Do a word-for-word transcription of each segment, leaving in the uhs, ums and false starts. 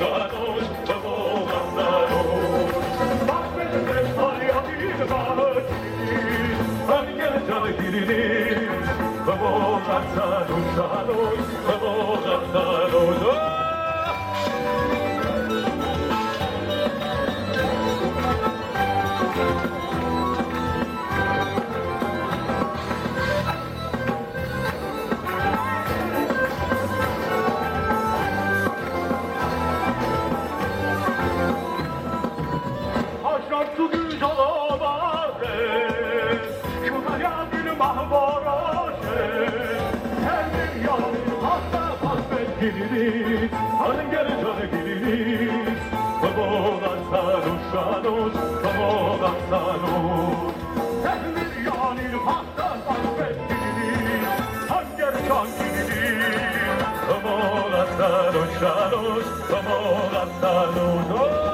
ruszanoś, powołanoś. Mahvedem hayatı bağışır, Angel canı girir, powołanoś, powołanoś. Aşağı güzel obaze, şuraya bir mahvaraşe, her bir yan hasta hasret giririz, Angel canı giririz, powołanoś, powołanoś. Her bir yan hasta hasret giririz, Angel canı giririz, powołanoś, powołanoś.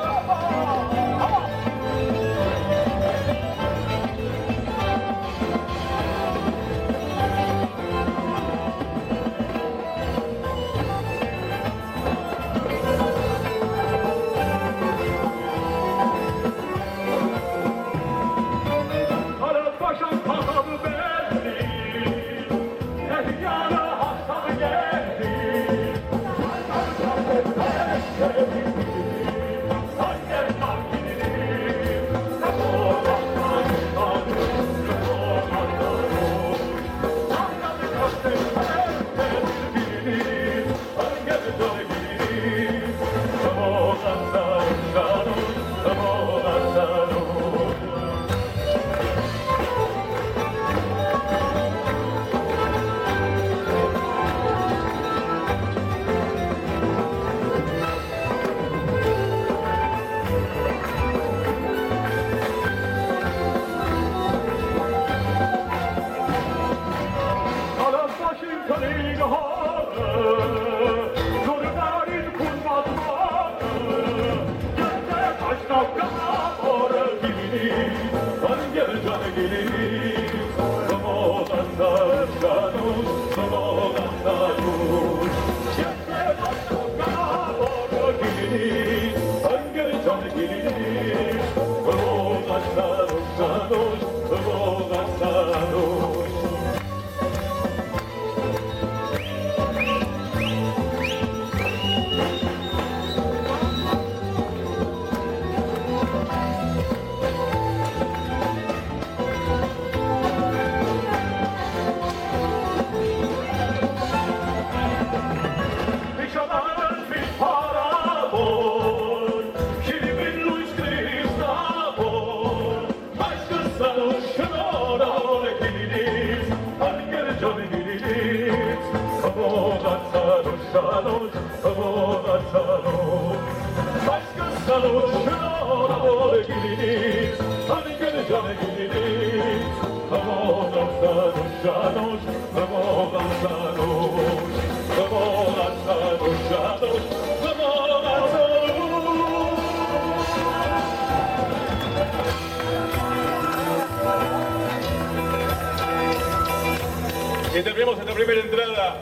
Intervenimos esta primera entrada.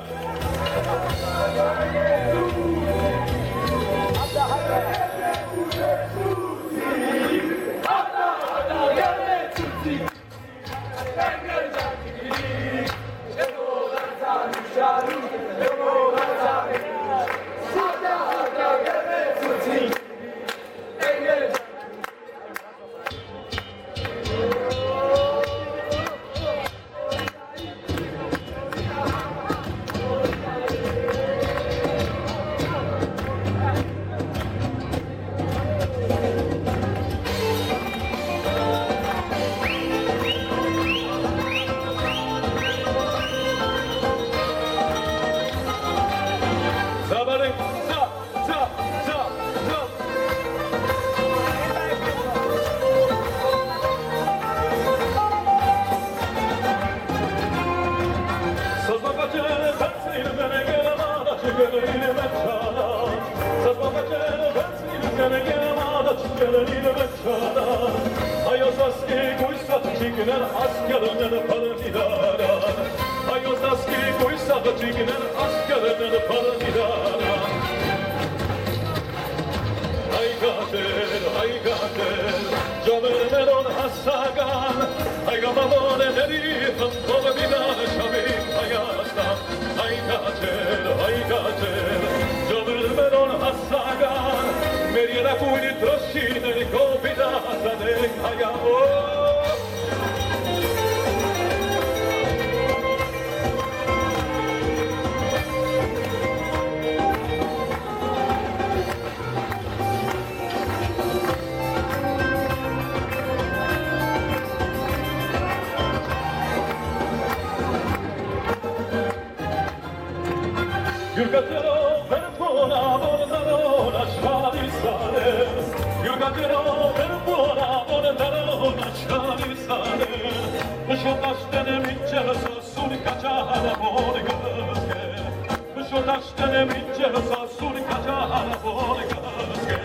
amore merito come mi lascia hayasta hay kaçer hay kaçer canım non assagar meriera cui troscine confidata del hayamo Yurgatero per buona volontà lasciami stare Yurgatero per buona volontà lasciami stare Şu taştan emince sasun kaçana bol gözge Şu taştan emince sasun kaçana bol gözge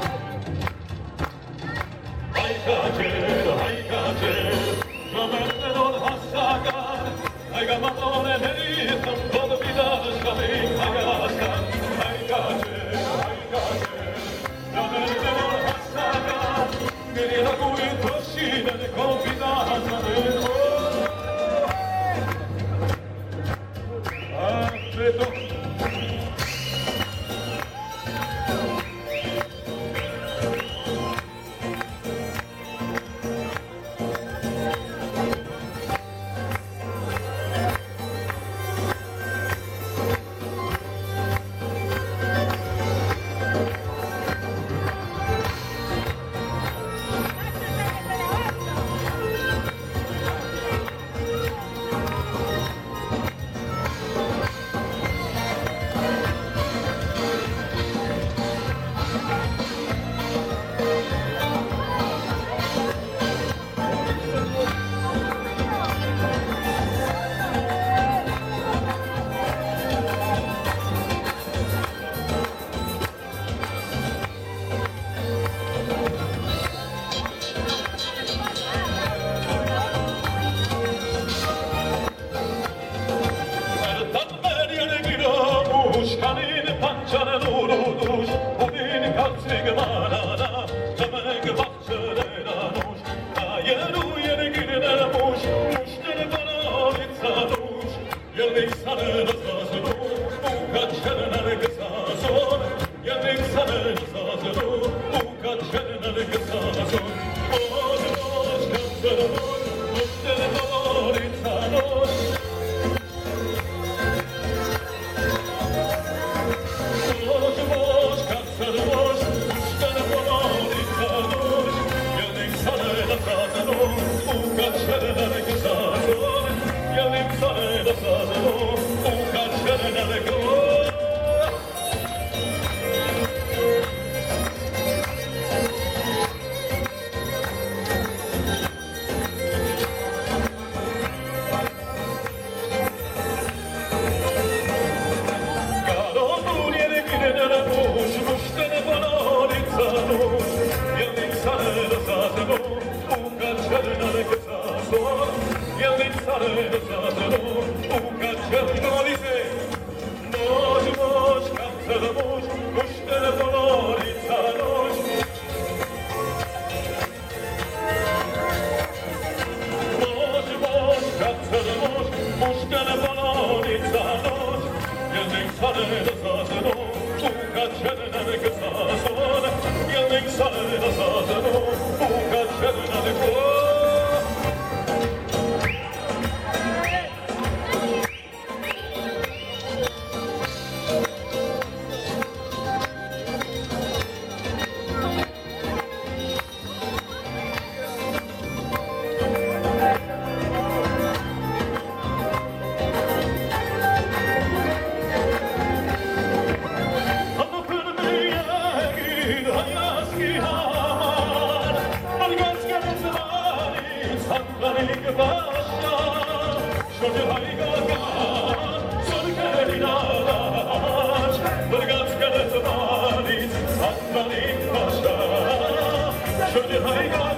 Hay kaçer, hay kaçer Gömerden ol hassagar Hay gamadon emeritum kol vida şabi hayastan Hay kaçer, hay kaçer Gömerden ol hassagar Meriera cui troscine confidata del Kanin pançanın uğruduş, bugün kalçık manana, çamak bahçeleranuş, ayar uyar giremuş, muştere bana litsanuş, geldik sanın sazını, bu kaçanın kısasın, geldik sanın sazını, bu kaçanın kısasın, boş boş kaptırmış, muştere bana litsanuş, Şöyle hayga